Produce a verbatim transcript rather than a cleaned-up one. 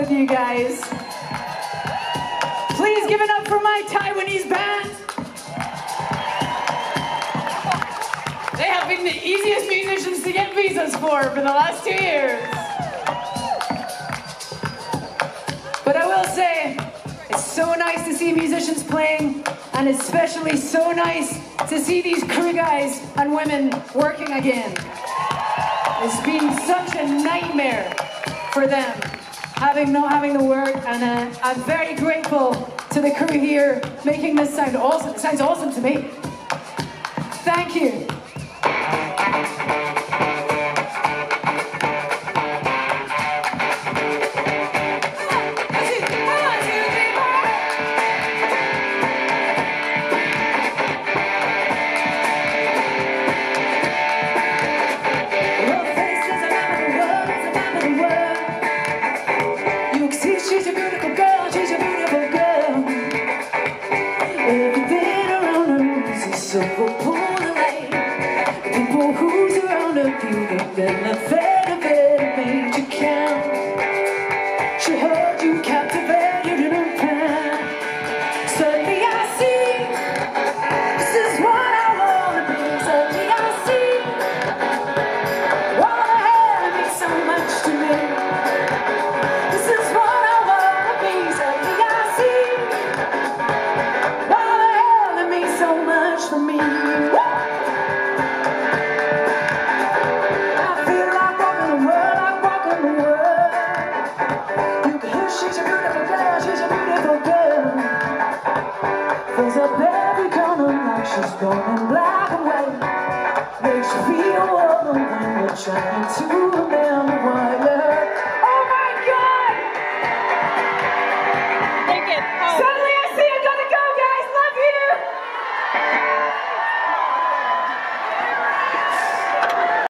with you guys. Please give it up for my Taiwanese band. They have been the easiest musicians to get visas for for the last two years. But I will say, it's so nice to see musicians playing, and especially so nice to see these crew guys and women working again. It's been such a nightmare for them, having not having the work, and uh, I'm very grateful to the crew here making this sound awesome. It sounds awesome to me. Thank you.